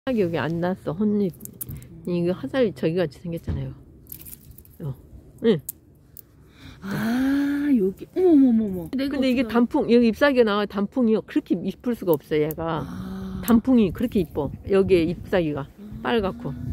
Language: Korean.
여기 안 났어. 혼잎. 이거 화살 저기 같이 생겼잖아요. 응. 아, 여기. 어머머머머. 근데 이게 단풍, 여기 잎사귀가 나와. 단풍이요. 그렇게 이쁠 수가 없어, 얘가. 단풍이 그렇게 이뻐. 여기에 잎사귀가 빨갛고.